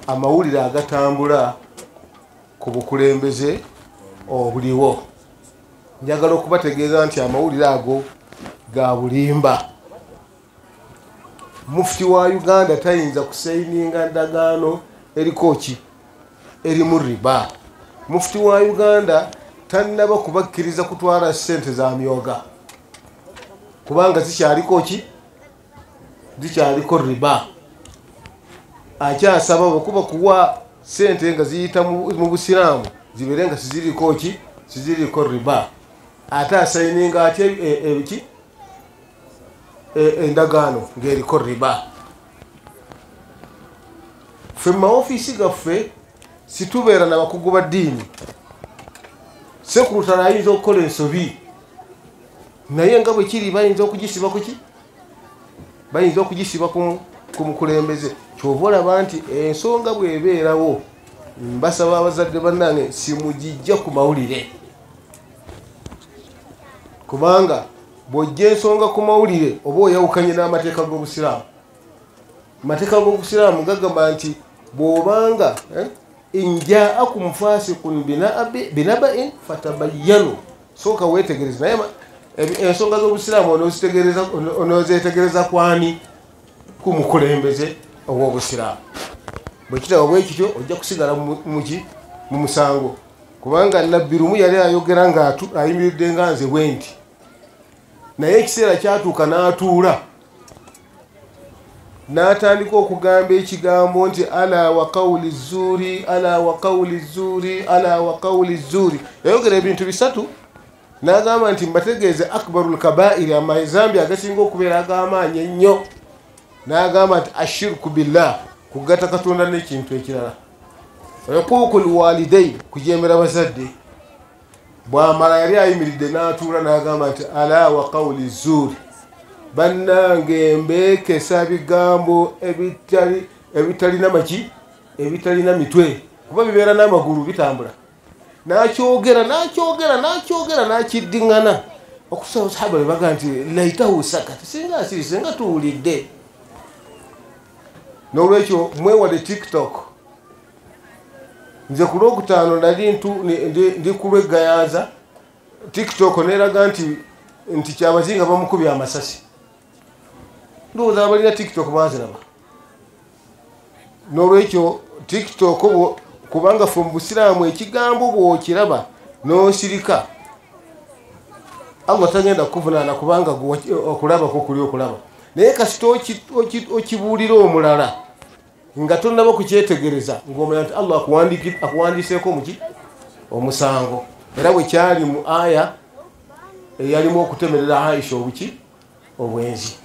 amawulire agatambula ku bukulembeze obuliwo. Njagala okubategeeza nti amawulire ago ga bulimba. Mufti wa Uganda tayinza kusaininga ndagaano eriko ki erimu riba. Mufti wa Uganda tannaba kubakkiriza kutwala ssente za myoga kubanga zikyaliko ki zikyaliko riba. Akyasaba okuba kuwa ssente nga ziyita mu busiraamu zibeere nga siziriko ki siziriko riba. Ate asayininga ate ebiki endagaano ng'eriko riba. Ffe mu maofiisi gaffe situbeera n'abakugu ba ddiini. Sekulutale ayinza okukola ensobi naye nga bwe kiri bayinza okugisiba ku ki bayinza okugisiba ku mukulembeze. Kyova olaba nti ensonga bw'ebeerawo mbasaba abazadde bannange simugijja ku mawulire kubanga bw'ojja ensonga ku mawulire oba oyawukanye n'amateeka g'obusiraamu. Amateeka g'obusiraamu gagamba nti bw'obanga injaakum fasiqun binaba'in fatabayyanu sooka weetegereza. Naye ensonga z'obusiraamu onoozetegereza kwani? Ku mukulembeze ow'obusiraamu. Bwe kitaba bwe kityo ojja kusigala mu musango kubanga Nabbi lumu yali ayogera nga ayimiridde nga nze bwe nti naye ekiseera kyatuuka n'atuula n'atandika okugamba ekigambo nti ala wa qawli zuuri ala wa qawli zuuri ala wa qawli zuuri. Yayogera ebintu bisatu n'agamba nti mbategeeze akbarul kabairi amazambi agasinga okubeera ag'amaanyi ennyo. N'agamba nti ashirku billah kugatta Katonda n'ekintu ekirala. Uquuqul walidayn kujeemera bazadde. Bw'amala yali ayimiridde n'atuula n'agamba nti ala wa qawli zuuri bannange mbeekesa bigambo ebitalina maki ebitalina mitwe kuba bibeera n'amagulu bitambula. N'akyogera n'akiddiŋŋana okusaba sahaba be baga nti laitahu sakata singa asirise nga tuwulidde. N'olwekyo mwewale TikTok. Nze ku Lwokutaano nali ndi ku lw'eggayanza TikTok n'eraga nti kyabazinga bamukubye amasasi. Ndowooza abalina TikTok baaziraba. N'olwekyo TikTok kubanga ffe mu busiraamu ekigambo bw'okiraba n'osirika Allah tagenda kukuvunaana kubanga okulabako kuli okulaba. Naye kasita okibuulira omulala nga tonnaba kukyetegereza ng'omanya nti Allah akuwandiiseeko muki omusango. Era bwe kyali mu aya eyalimu okutemerera Aisha obuki obwenzi.